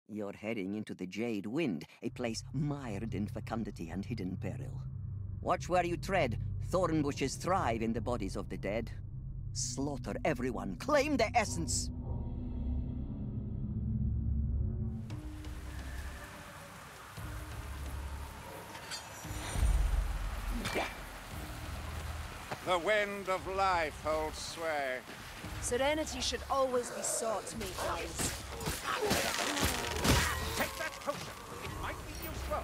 You're heading into the Jade Wind, a place mired in fecundity and hidden peril. Watch where you tread. Thorn bushes thrive in the bodies of the dead. Slaughter everyone. Claim the essence. The wind of life holds sway. Serenity should always be sought, mate-wise. Take that potion. It might be useful.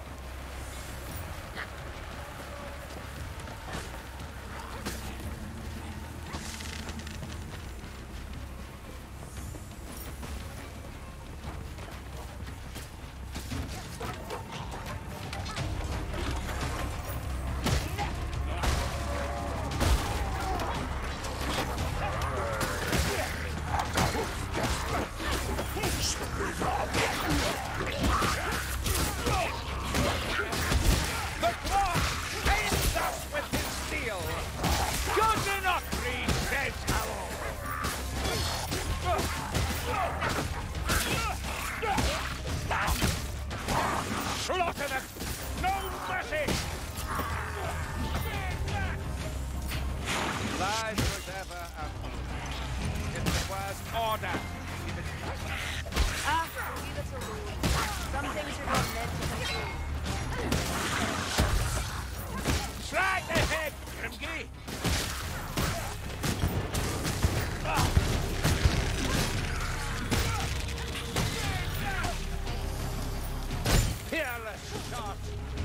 Slaughter them! No mercy! Life was ever unmoved. It requires order. Give it time. Ah, leave it alone. Some things are not meant to be true. Strike ahead, Grimgee! Fearless shot!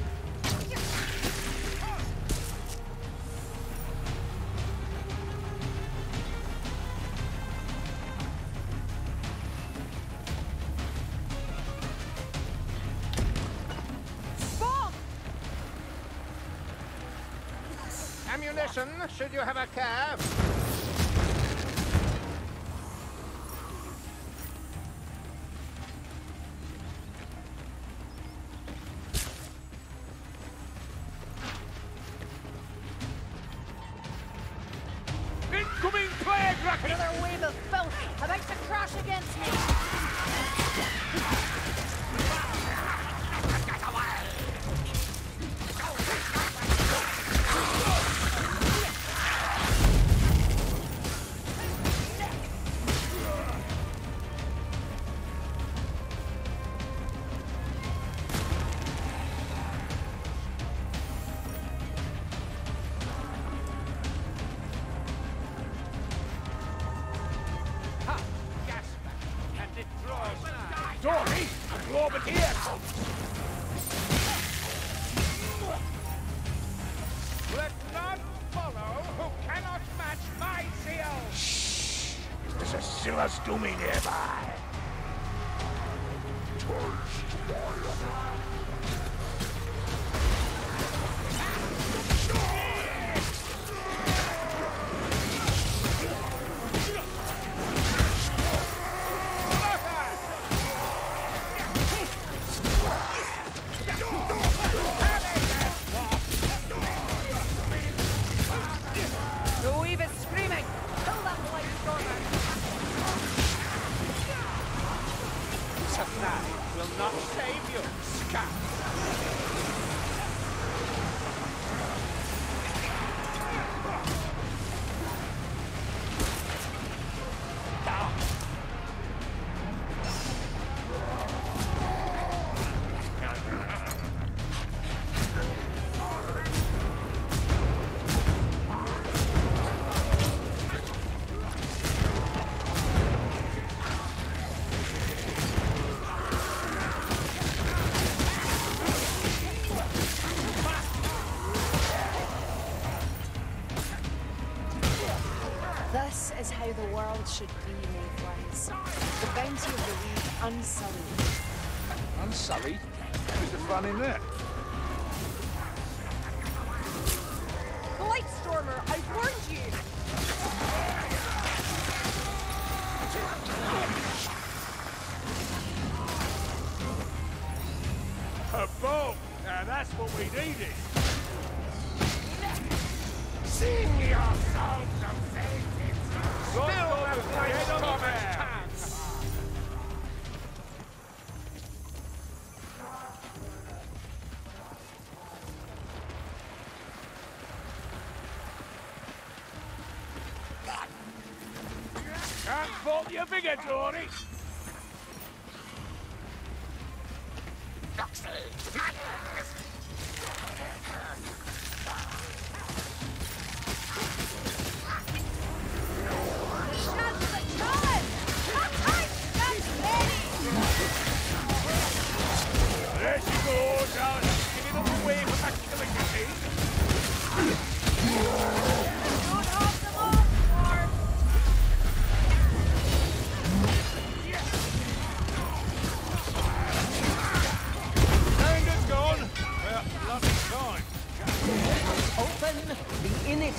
Bomb! Ammunition, should you have a cab? Incoming plague rocket! Another wave of filth about to crash against me! Dory, absorb it here! Let none follow who cannot match my zeal! Shh! There's a Silas Doomy nearby! Will not save you, scout! This is how the world should be, Mayflies. The bounty of the weed unsullied. Unsullied? Who's the fun in that? Blightstormer, I warned you! A bow! Now that's what we needed! Sing your songs of faith! Still the Blightstormer's chance! fault you're bigger, Dory. There she goes, out. Give it all away from back to the machine. Don't hold them off, Mark. And it's gone. Well, bloody time. Open, be in it.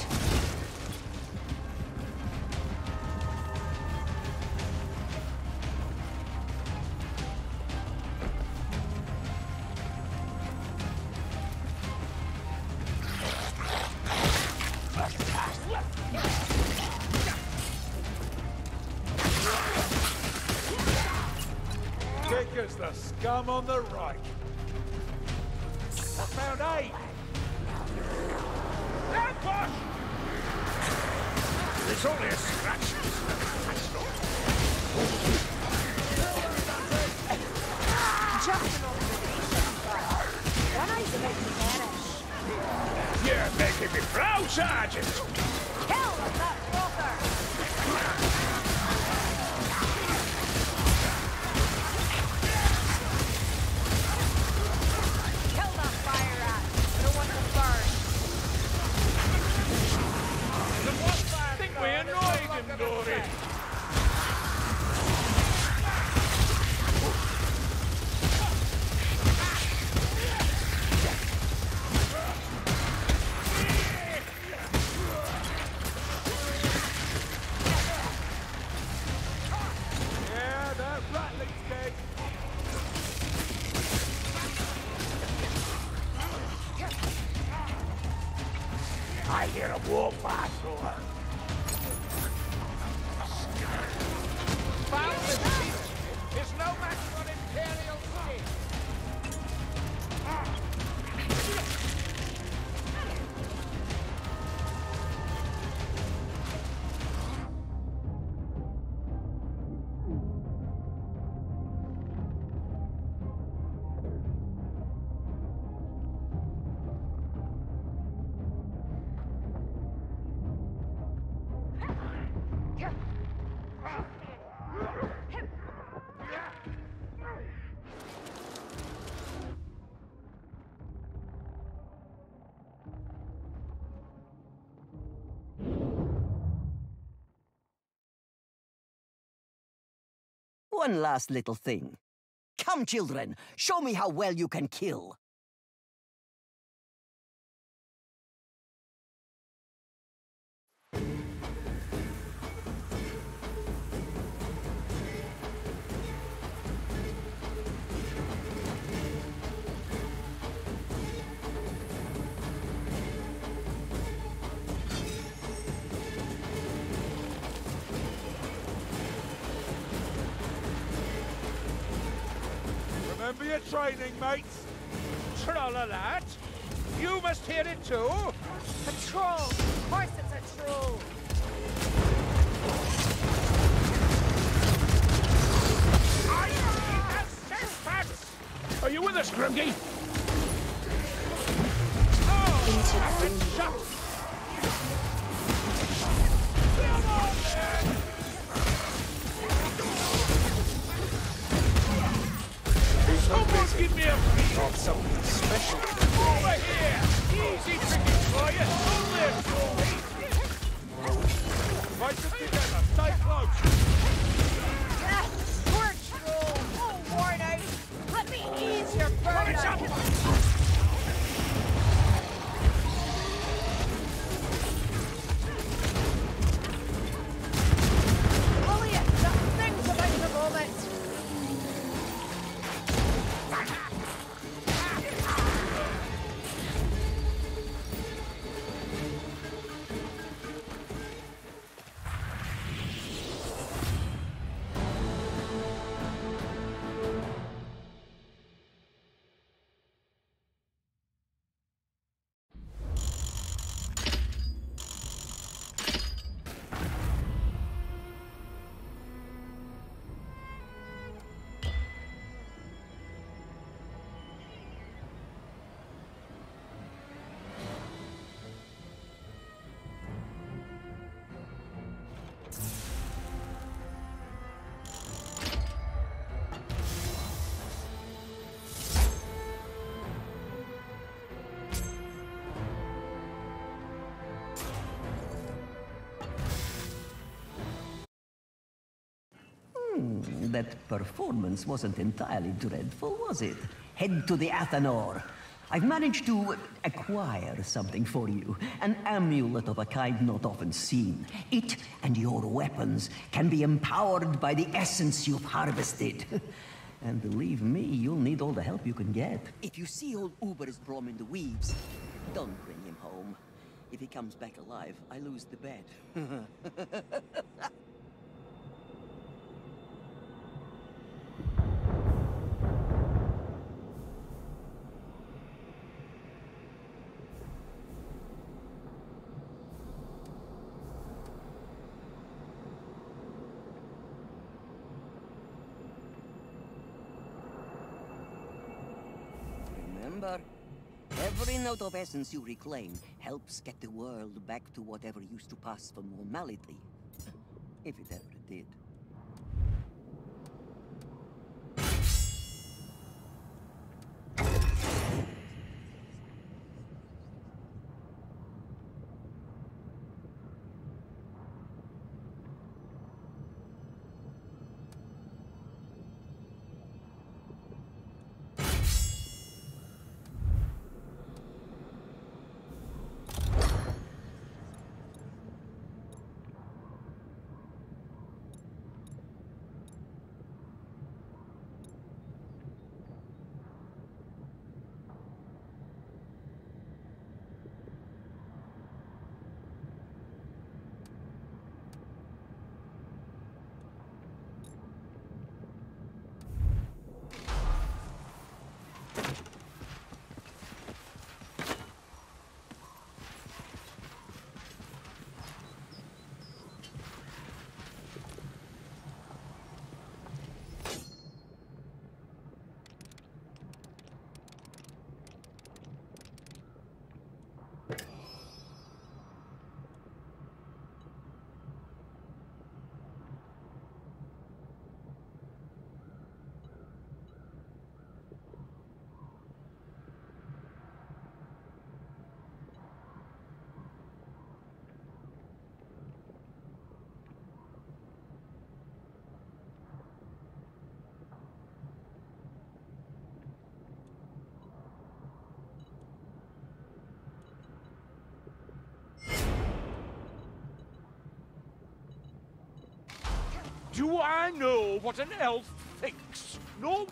Kick us the scum on the right. I found eight. Down, push! It's only a scratch. Just an observation, but one eye's about to vanish. You're making me proud, Sergeant. Kill that brother! Kill that fire rat! I don't want to burn. I think we annoyed him, Dory. Yeah, that ratling's dead. I hear a war patrol. Found the thief. There's no match for an Imperial skin. One last little thing. Come, children, show me how well you can kill. Remember your training, mates. Troll-a-lat. You must hear it too. A troll! Of course it's a troll! I need that six-packs. Are you with us, Grimgy? Oh, I've been shot. Come on, then. Someone give me a piece of something special. Over here! Easy drinking for you! Don't live, Trolley! Fight them together, stay close! Ah, poor troll! Oh, worn out! Let me ease your burden! William, that thing's about the moment! That performance wasn't entirely dreadful, was it? Head to the Athanor. I've managed to acquire something for you. An amulet of a kind not often seen. It and your weapons can be empowered by the essence you've harvested. And believe me, you'll need all the help you can get. If you see old Ubersbrom in the weaves, don't bring him home. If he comes back alive, I lose the bet. Remember, every note of essence you reclaim helps get the world back to whatever used to pass for normality. If it ever did. Do I know what an elf thinks? No?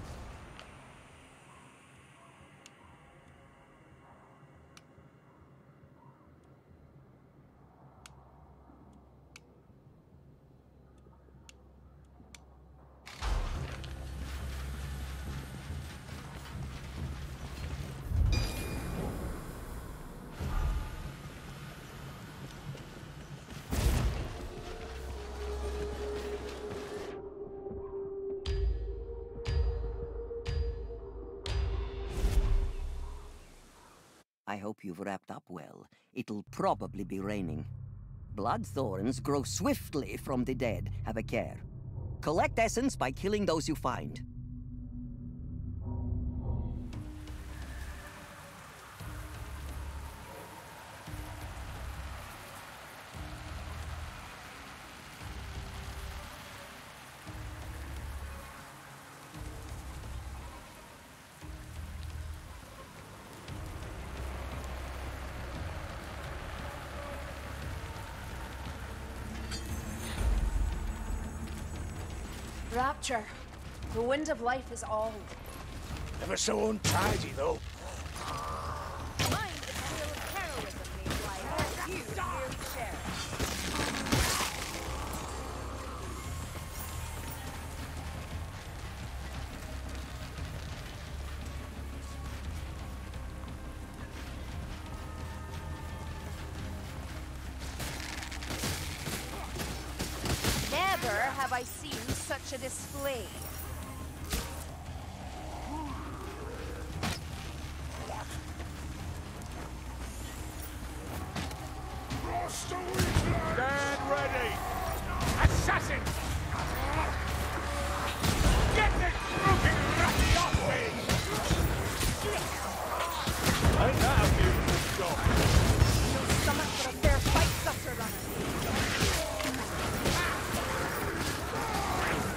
I hope you've wrapped up well. It'll probably be raining. Blood thorns grow swiftly from the dead. Have a care. Collect essence by killing those you find. Rapture. The wind of life is all. Never so untidy, though. Mine is a tale of heroism made life. You merely share it. Never have I seen such a display. Stand ready! Assassin! Get this broken ratty off me! Ain't that a beautiful job? No stomach for a fair fight, Sutter Runner.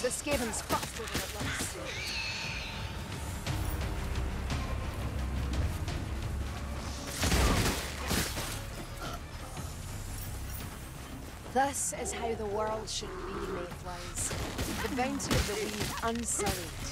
The Skaven's faster than it looks. Thus is how the world should be, Mayflies. The bounty of the weave unsullied.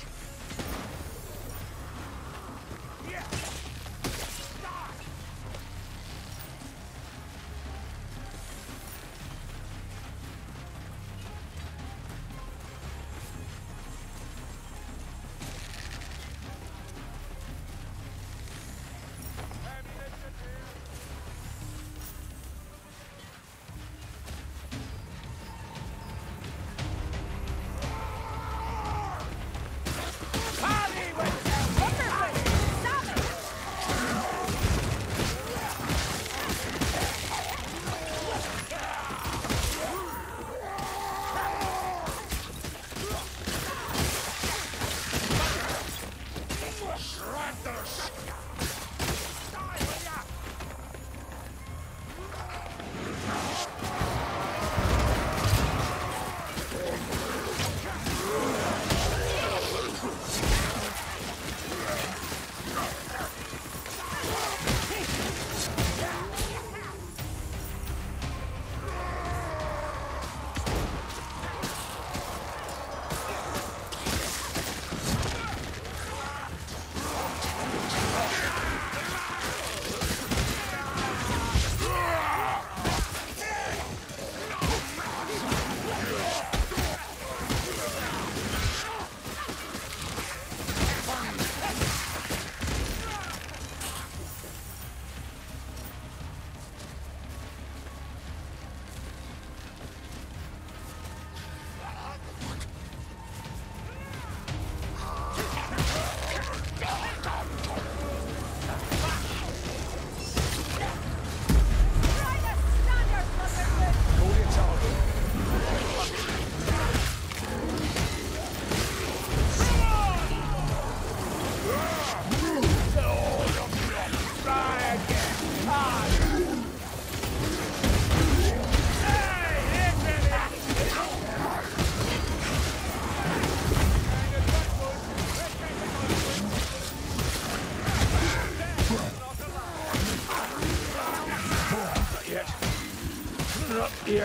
Yet.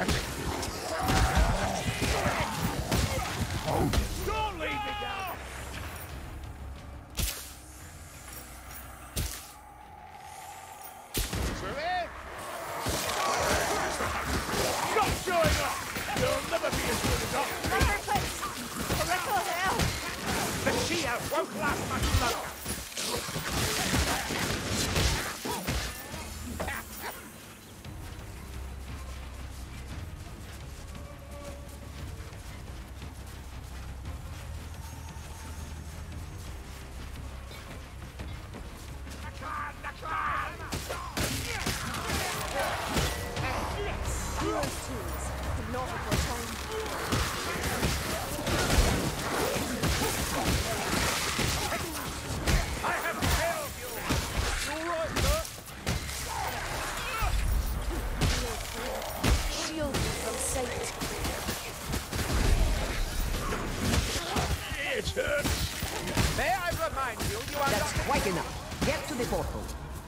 Don't leave me down! Stop showing off! You'll never be as good as us! The she-elf won't last much longer! That's quite enough. Get to the portal.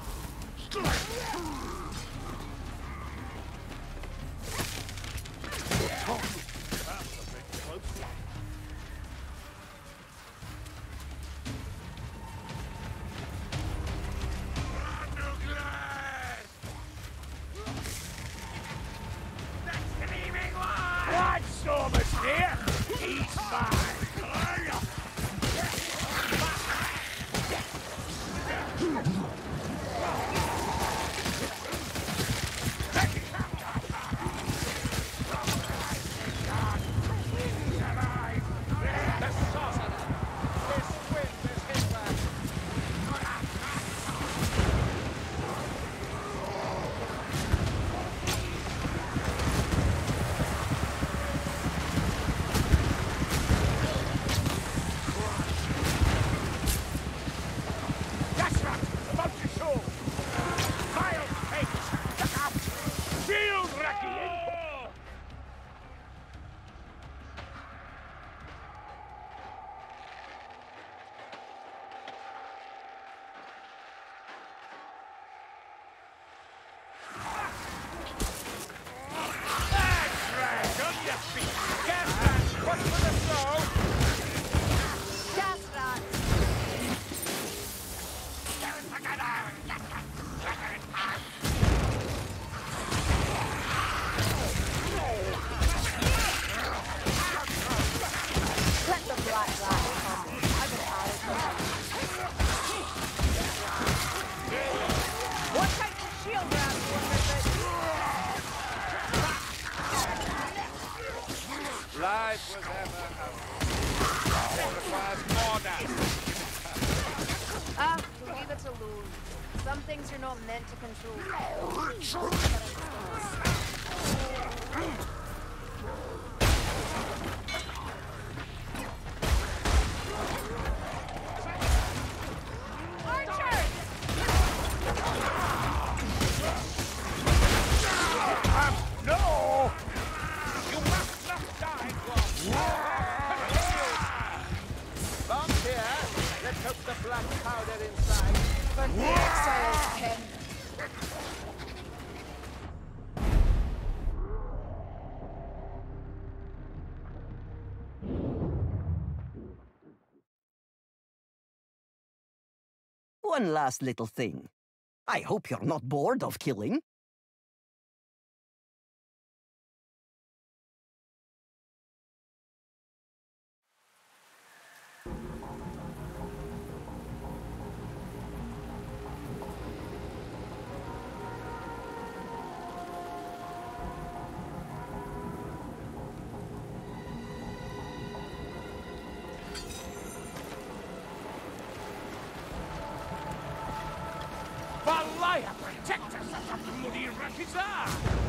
White Stormer's here! He's mine! About to Blood for the soul! Cast that! Let the black rat come. I've been out of them. What type of shield grab you want with it? Life was ever it requires more dance. Ah, leave it alone. Some things you're not meant to control. No! You must not die, Glob! Bombs here. Let's hope the black powder inside. But the exiles can. One last little thing. I hope you're not bored of killing. Valaya, protect us from the bloody Rakizar!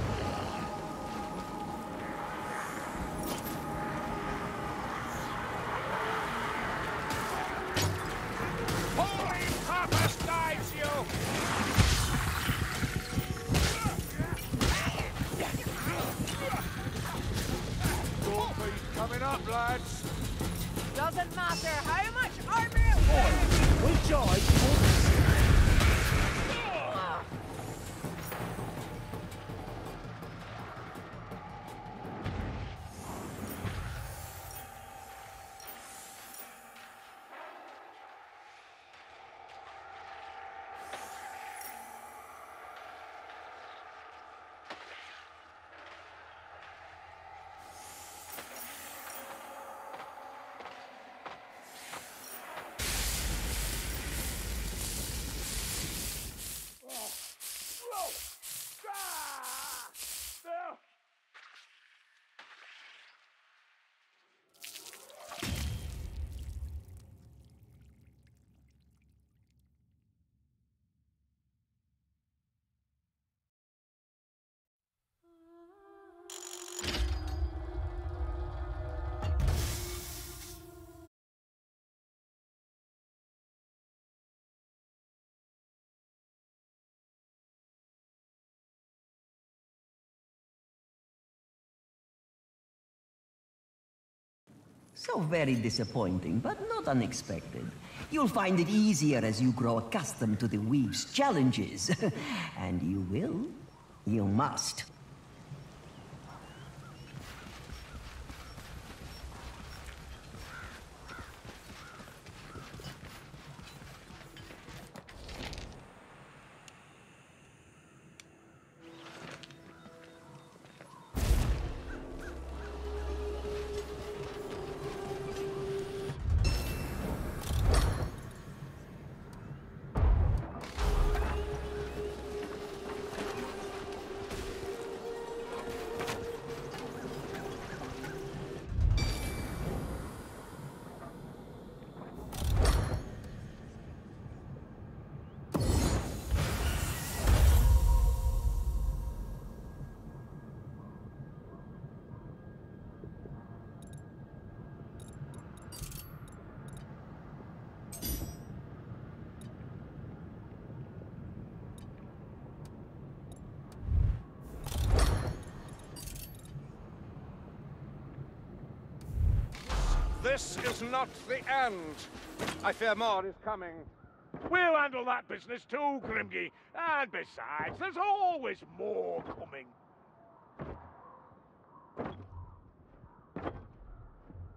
Holy purpose guides you! Trophy's coming up, lads! Doesn't matter how much armor. We join. So very disappointing, but not unexpected. You'll find it easier as you grow accustomed to the weave's challenges. And you will. You must. This is not the end. I fear more is coming. We'll handle that business too, Grimgy. And besides, there's always more coming.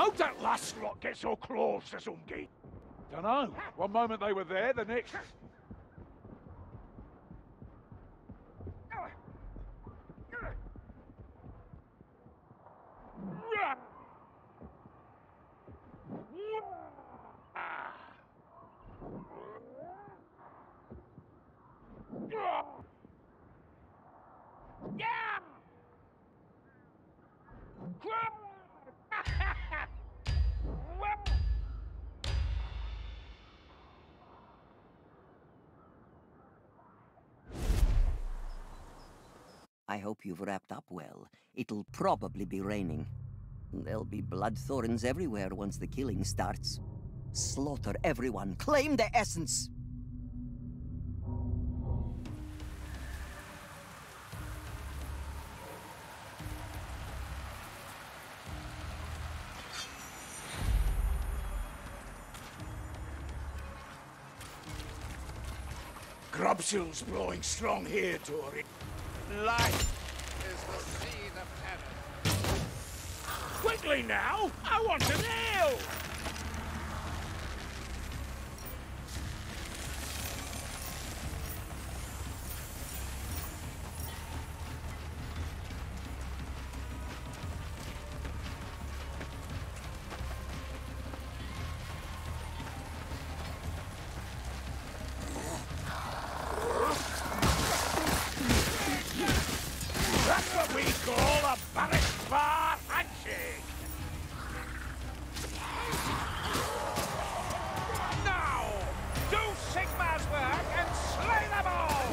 How'd that last lot get so close to Zungi? Dunno. One moment they were there, the next... I hope you've wrapped up well. It'll probably be raining. There'll be blood thorns everywhere once the killing starts. Slaughter everyone. Claim the essence! Grubsill's blowing strong here, Tory. Life is the seed of terror. Quickly now! I want an ale! That's what we call a barrack bar handshake! Now! Do Sigmar's work and slay them all!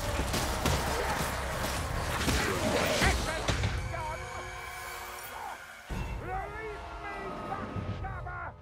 Release me, backstabber!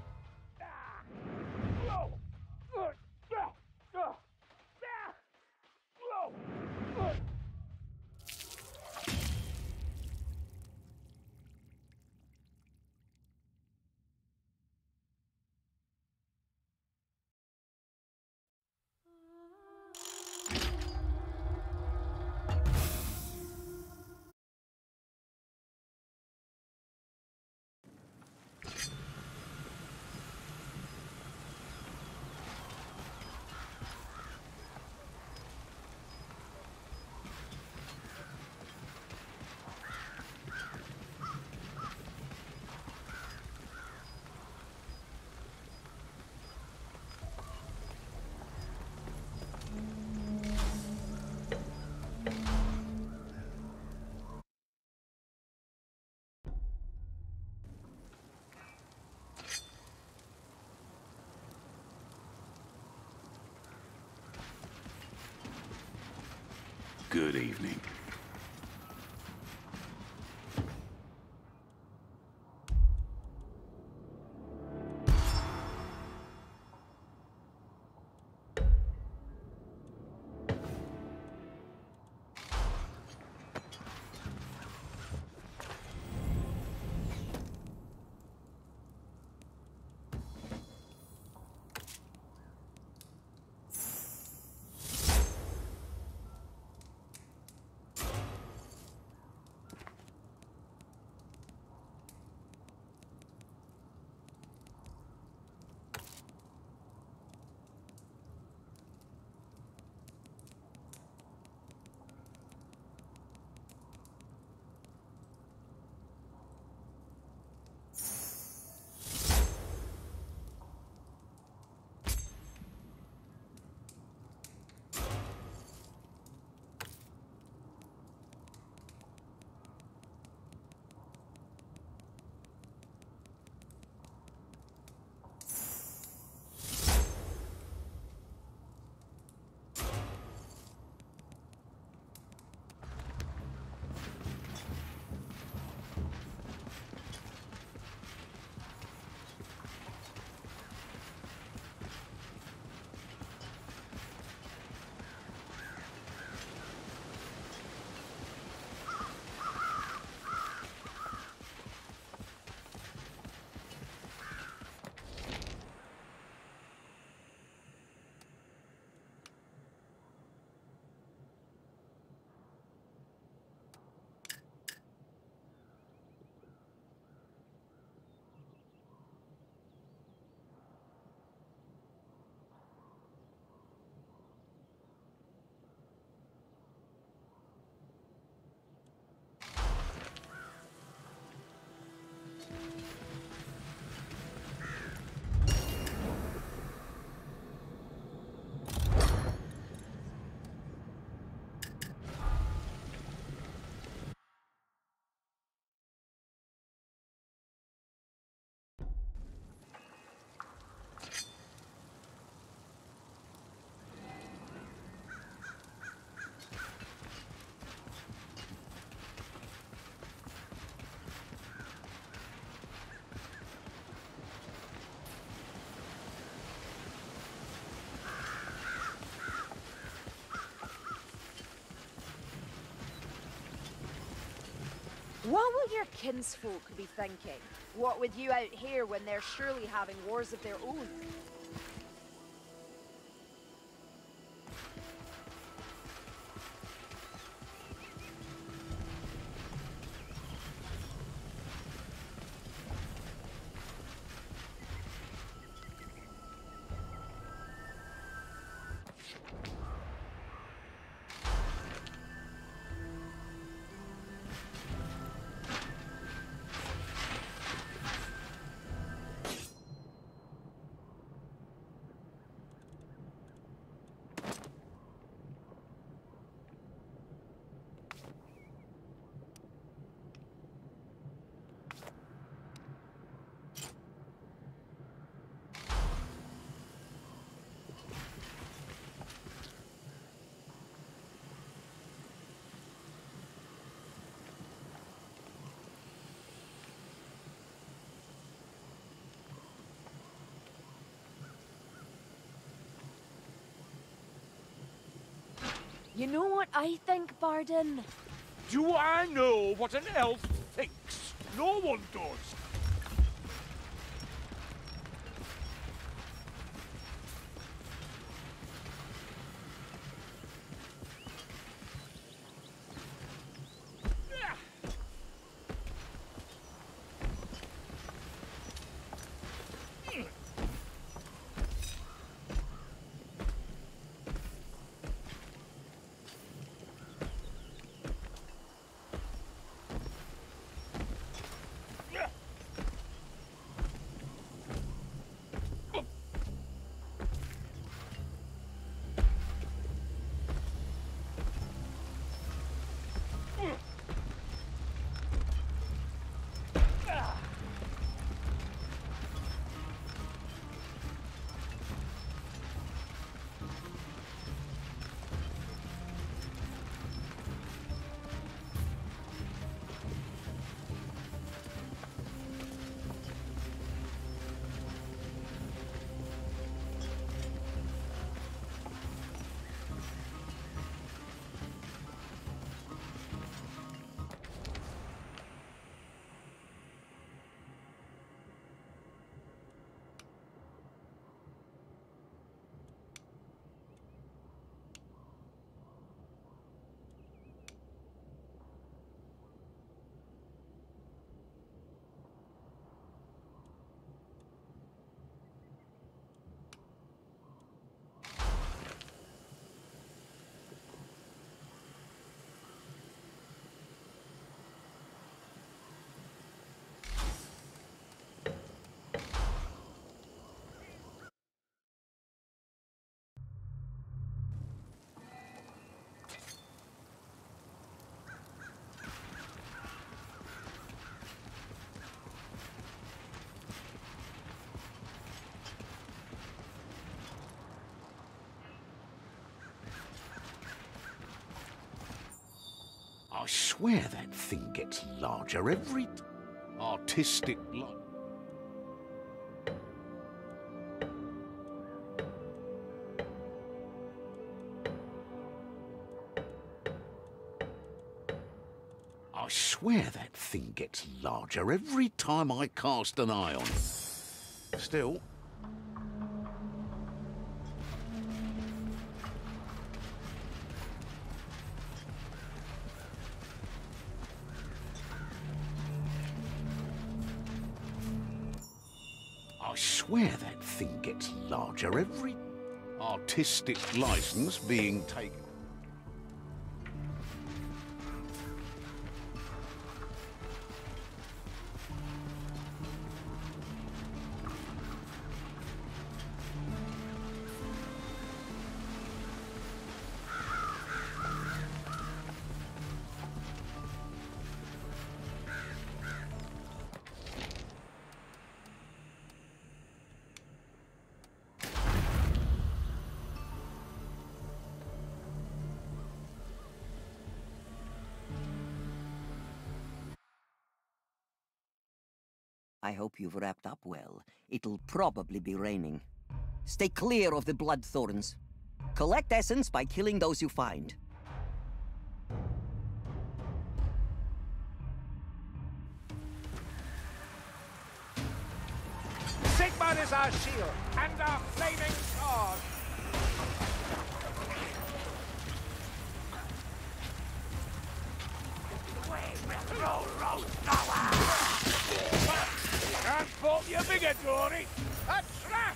Good evening. What will your kinsfolk be thinking? What with you out here when they're surely having wars of their own? You know what I think, Bardin? Do I know what an elf thinks? No one does. I swear that thing gets larger every artistic I swear that thing gets larger every time I cast an eye on it. Still, I swear that thing gets larger every artistic license being taken. I hope you've wrapped up well. It'll probably be raining. Stay clear of the blood thorns. Collect essence by killing those you find. Sigmar is our shield, and our flaming sword! Can't fault you bigger, Dory! A trap!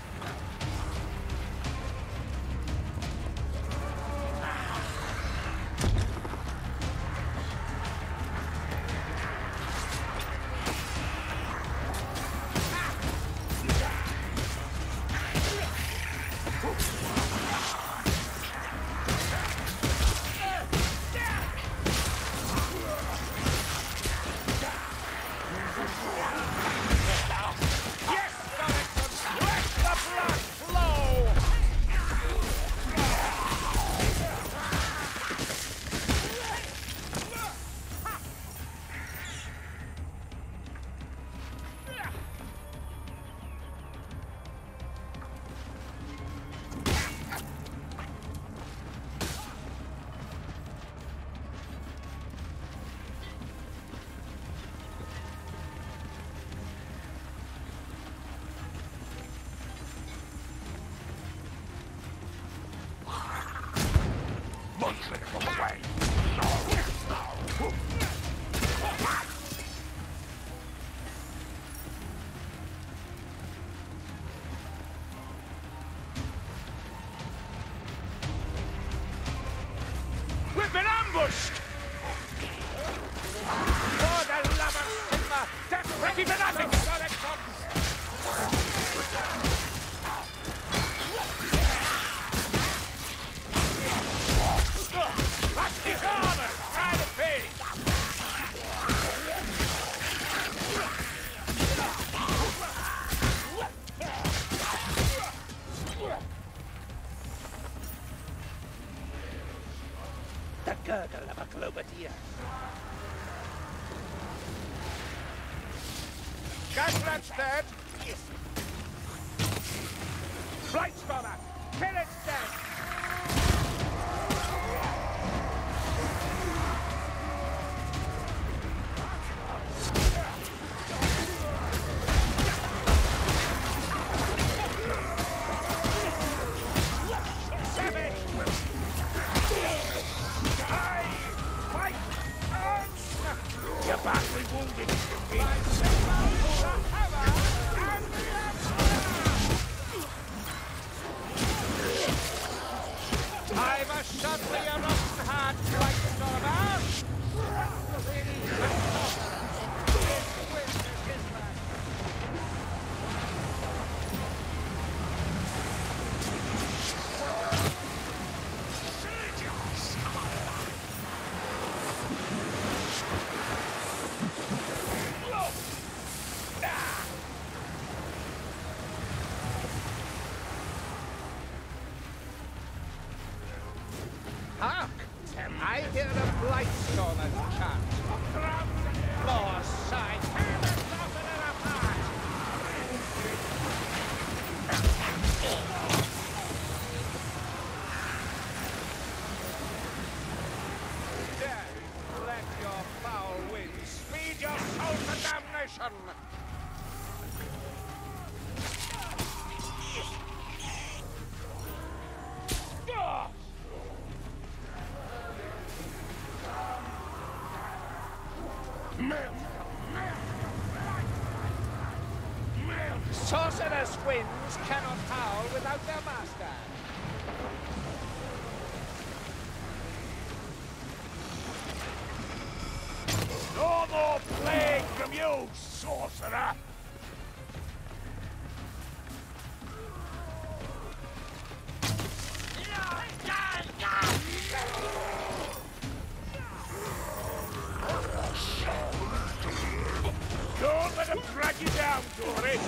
We've been ambushed! For the love of Sigmar, death ready for nothing, Solexon! That's his armor! Try to pay! The gurgle of a globatia. Gasrat's dead. Yes. Blightstormer, kill its dead. You're badly wounded. I'm a shotly a rotten heart like the Dormouse. Hark! I hear a Blightstormer's chant. Floor side, hammers open and apart! Death, let your foul winds speed your soul to damnation! Sorcerous winds cannot howl without their master. No more plague from you, sorcerer! Don't let him drag you down, Dory!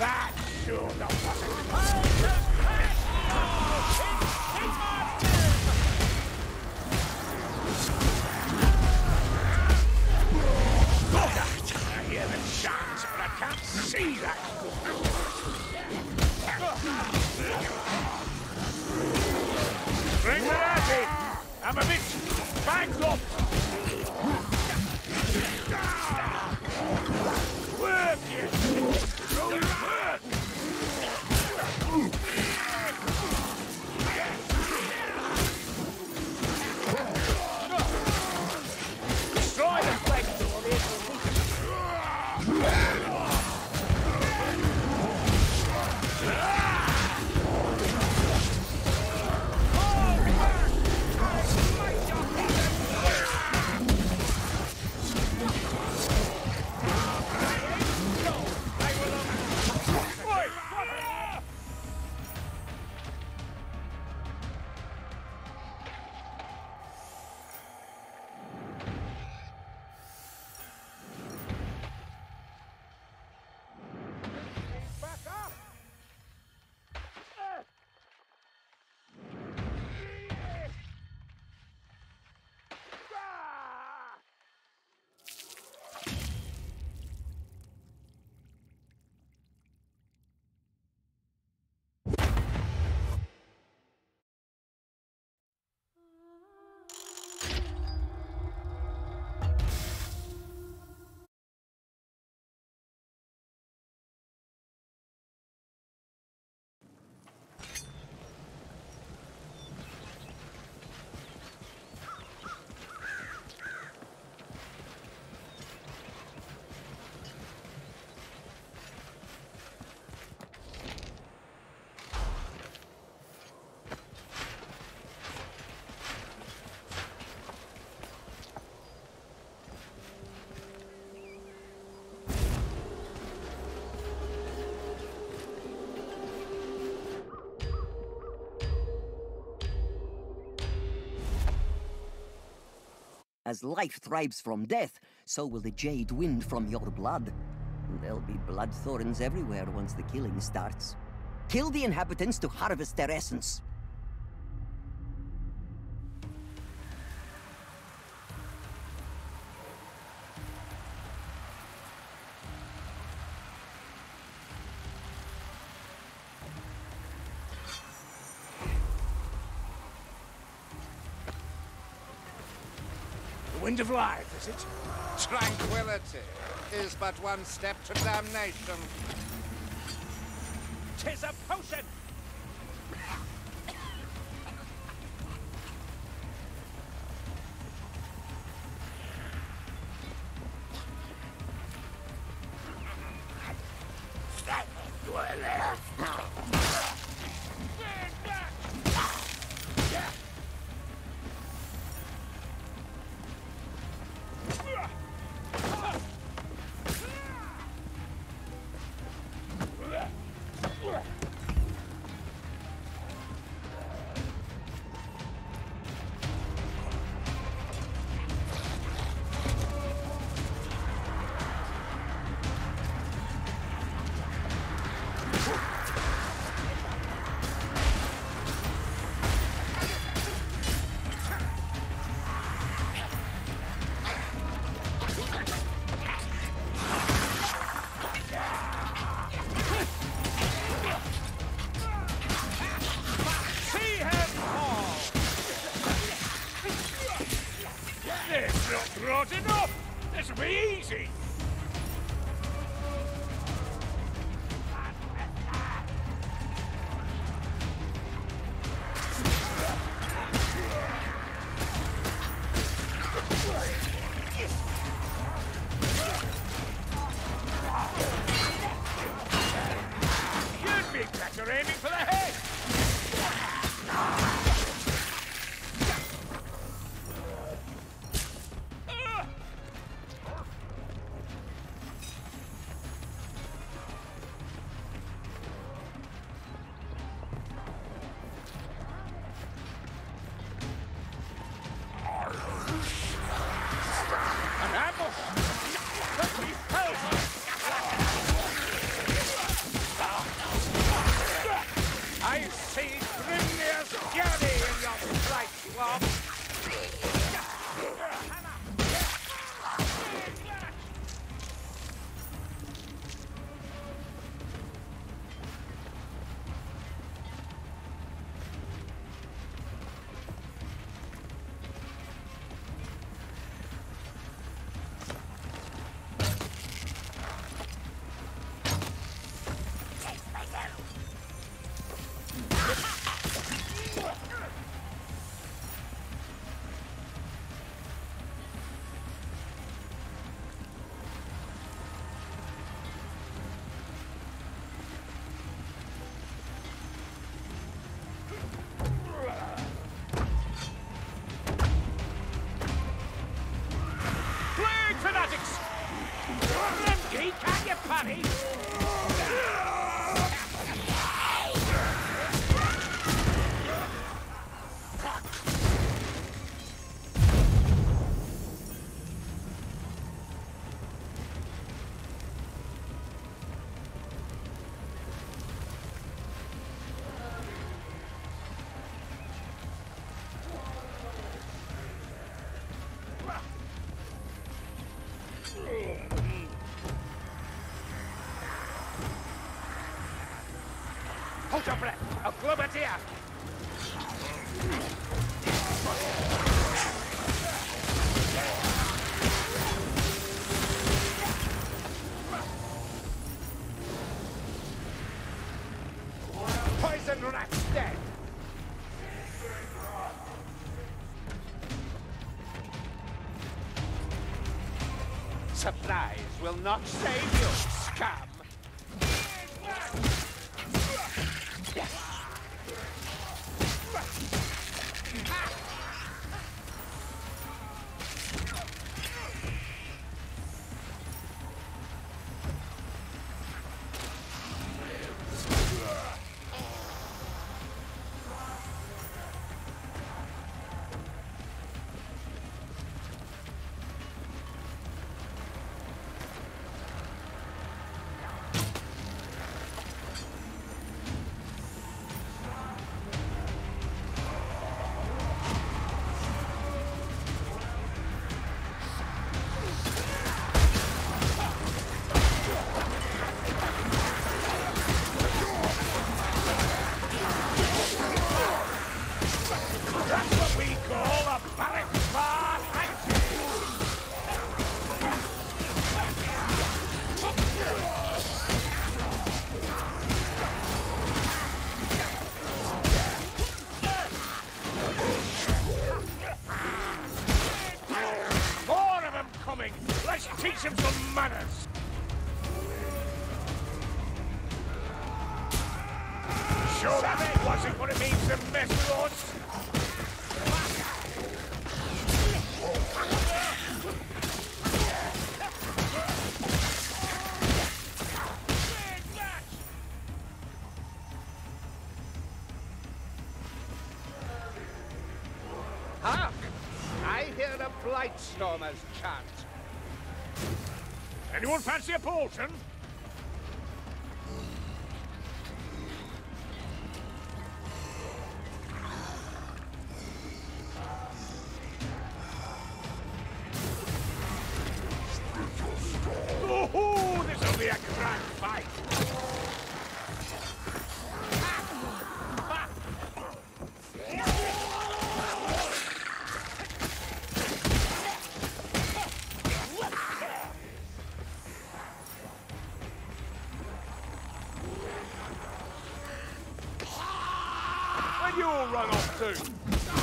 That's sure not I hear the shots, but I can't see that. Bring the laddie! I'm a bit banged up! Work it! Work! Destroy the flank door! As life thrives from death, so will the jade wind from your blood. There'll be blood thorns everywhere once the killing starts. Kill the inhabitants to harvest their essence. The wind of life, is it? Tranquility is but one step to damnation. 'Tis a potion! Not enough! This will be easy! You'd be better aiming for the head! fanatics! Grimgy, can you parry? Hold your breath. I'll club it here. Poison rat's dead. Supplies will not save you, scum. Teach him some manners! Sure that wasn't what it means to mess with us! Hark! I hear the Blightstormers chant. Anyone fancy a potion? Oh, this'll be a grand fight! You'll run off too.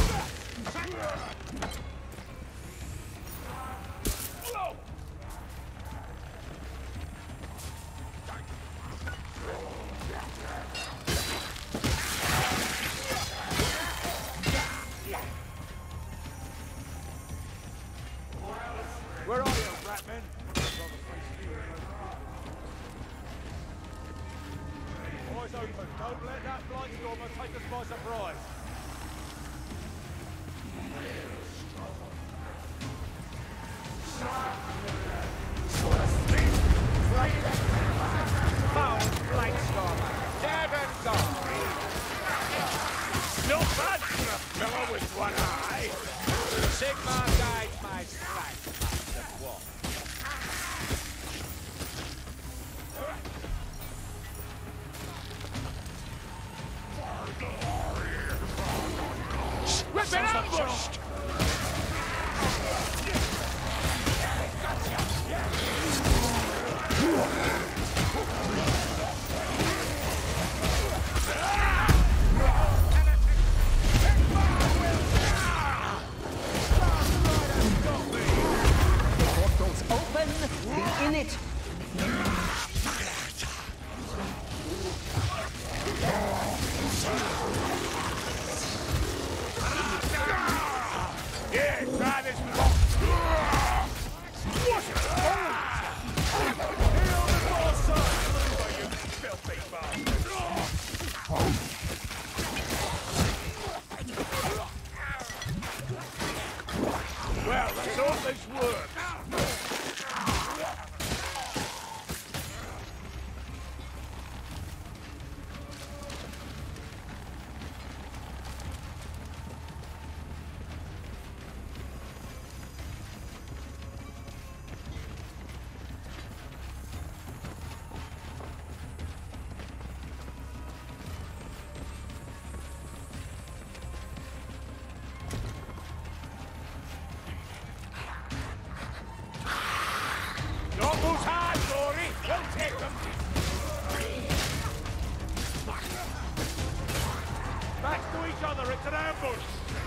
Where are you, Ratman? Eyes open. Don't let that Blightstormer take us by surprise. Foul Blightstormer, dead and gone. No bad for a fellow with one eye. Sigmar guides my strike, Master Dwarf. We've been ambushed! Portals open, be in it. Yeah, try this box. Who's hard, Dory? We'll take them. Back to each other, it's an ambush.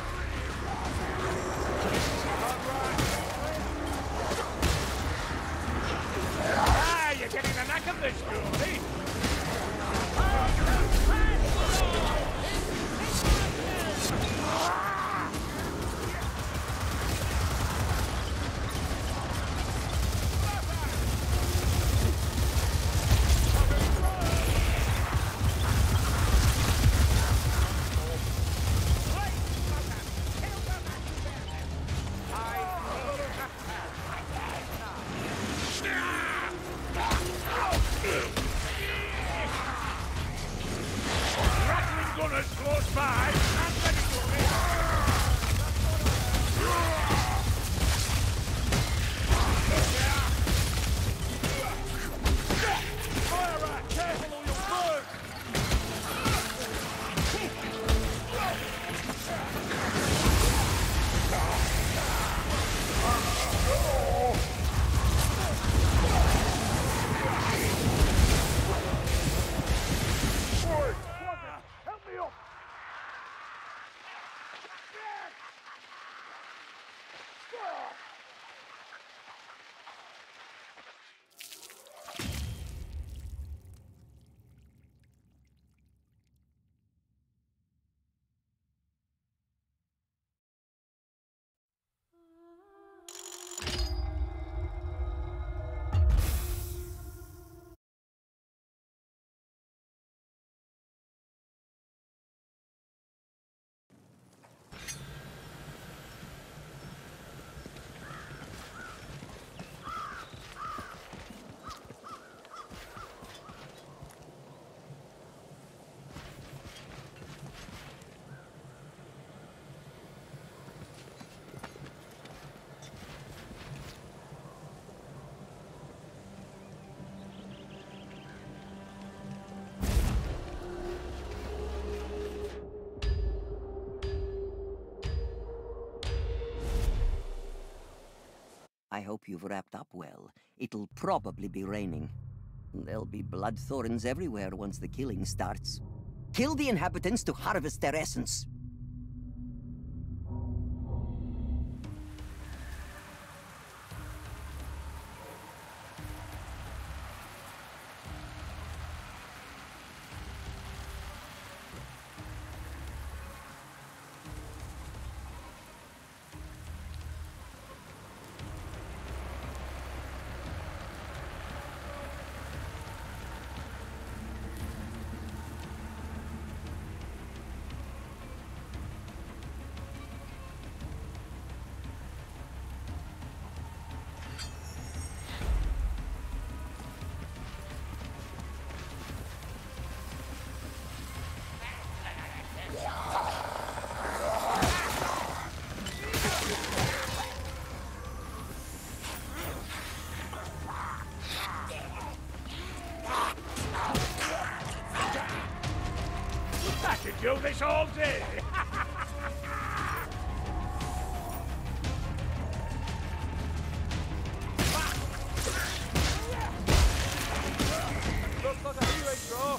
Ah, you're getting the knack of this, Dory. I hope you've wrapped up well. It'll probably be raining. There'll be blood thorns everywhere once the killing starts. Kill the inhabitants to harvest their essence. I could do this all day. Looks like a hero draw.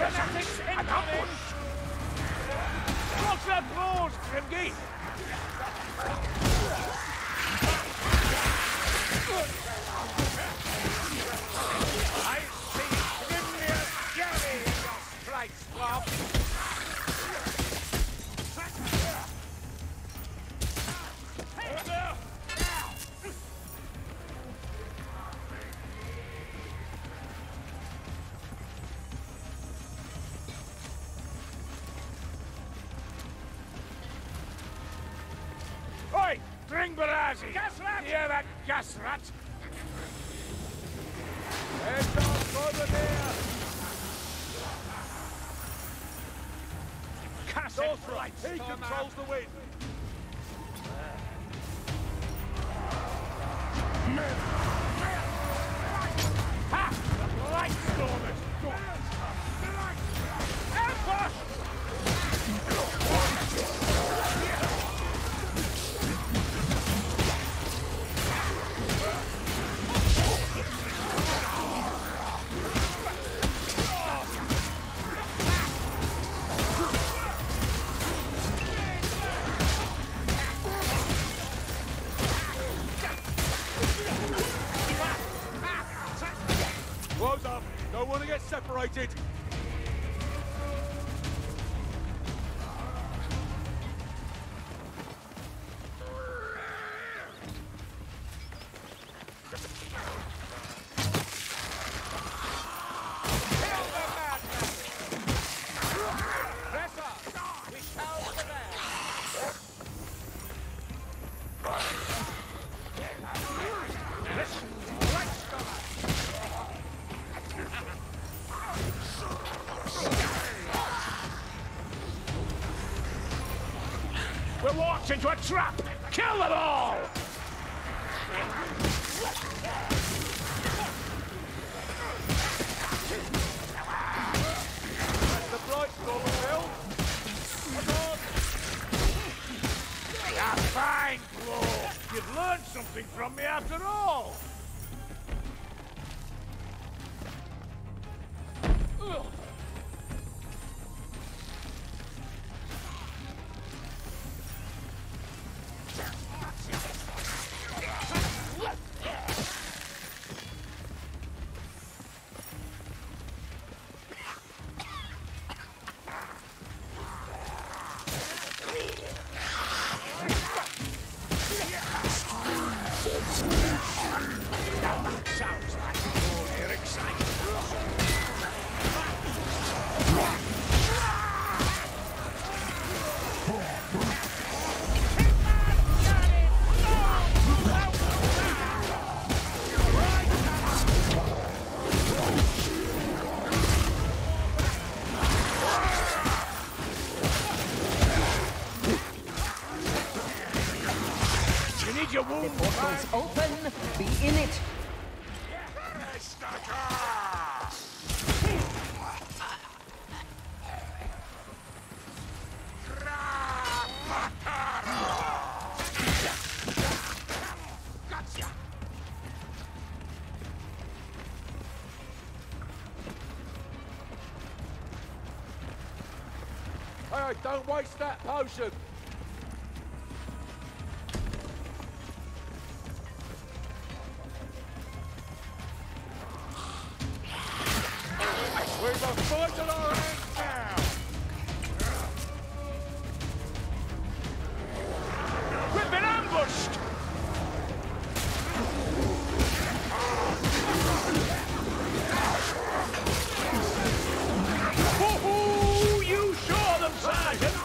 Fanatics incoming! Watch that blows, Grimgy! I see Grimnir's Jerry in your stripes, Bob! Oi! Drink Barazzi! Gas rat! Yeah, that gas rat! Head off over there! Castle right! He controls the wind! Ha! The light storm is gone! Ambush! Close up! Don't want to get separated! We're walked into a trap! Kill them all! That's the bright storm, Phil. Come on! Yeah, fine, Claw! You've learned something from me after all! Ugh. Sounds like you're excited. You need your wound. The portal's open. Be in it. Hey, don't waste that potion! We've got fight on our hands now! We've been ambushed! Hoo-hoo! You saw them, Sergeant!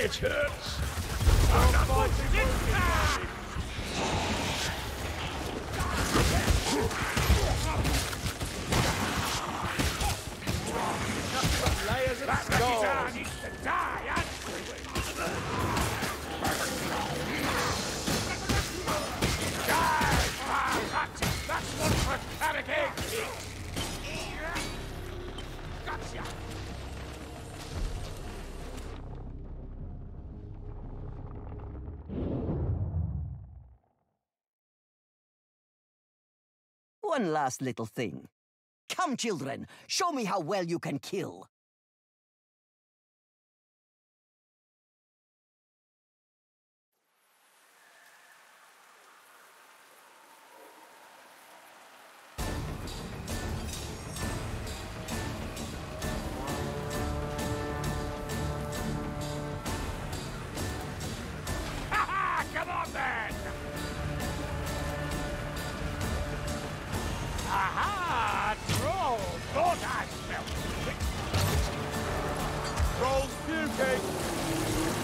It hurts. I'm not fighting. Layers of skulls. Needs to die, that's one for panicking! Gotcha! One last little thing. Come, children, show me how well you can kill. Come on then! Aha! Troll! Thought I smelled it! Troll's puking!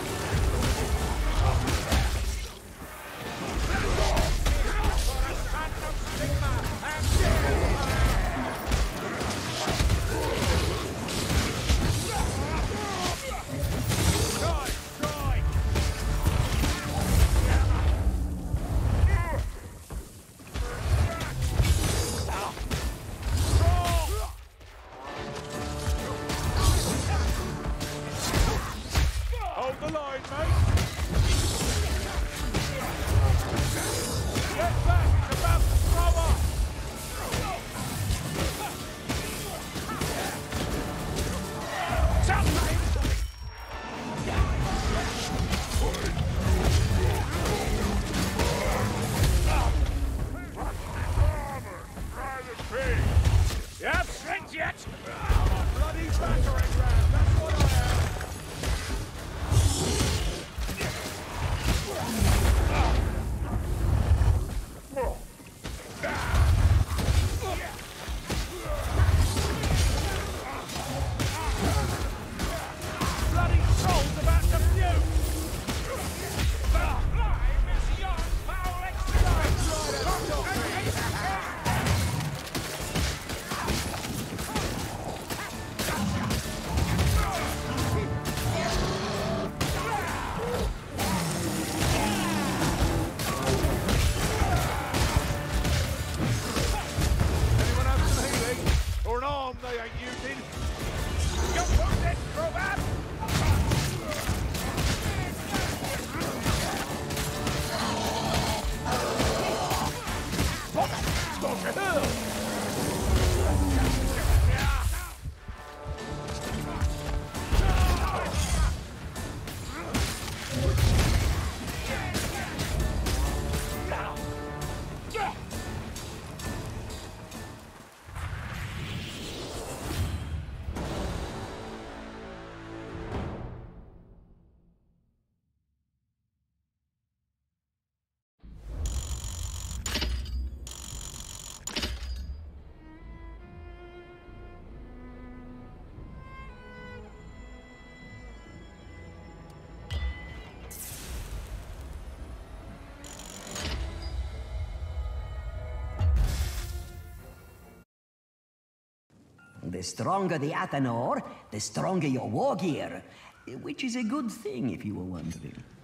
Hold the line, mate! Get back! It's about to throw off! Something! Yep, shrink yet! Bloody battering ram, that's what I am! Bloody troll's about to puke! I miss your foul exercise! Anyone have some healing? Or an arm they ain't using? You want this, Robot? What the hell? The stronger the Athanor, the stronger your war gear, which is a good thing if you were wondering.